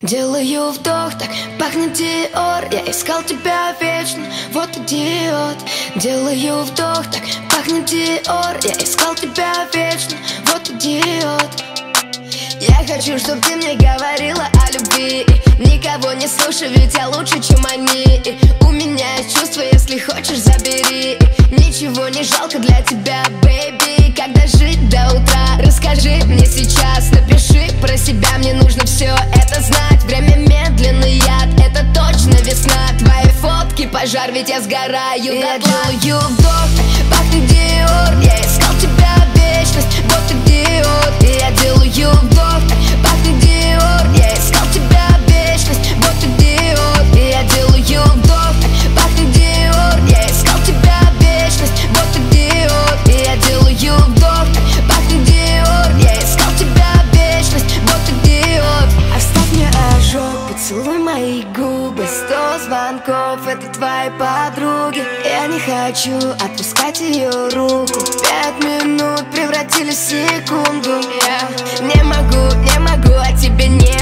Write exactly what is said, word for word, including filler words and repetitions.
Делаю вдох, так пахнет Диор. Я искал тебя вечно, вот идиот. Делаю вдох, так пахнет Диор. Я искал тебя вечно, вот идиот. Я хочу, чтоб ты мне говорила о любви. Никого не слушай, ведь я лучше, чем они. У меня есть чувства, если хочешь, забери. Ничего не жалко для тебя, бэйби. Когда жить до утра, расскажи мне сейчас. Напиши про себя, мне нужно все это знать. Время медленный яд, это точно весна. Твои фотки пожар, ведь я сгораю. Я делаю вдох, пахнет Диор. Я искал тебя вечность, вот идиот. Я делаю вдох, пахнет Диор. Я искал тебя вечность, вот идиот. Я делаю вдох, пахнет Диор. Я искал тебя вечность, вот идиот. Я делаю вдох, пахнет Диор. Я искал тебя вечность, вот идиот. Оставь мне ожог, поцелуй мои губы. Сто звонков, это твои подруги. Я не хочу отпускать ее руку. Пять минут превратились в секунду. Я не могу, не могу, а тебе не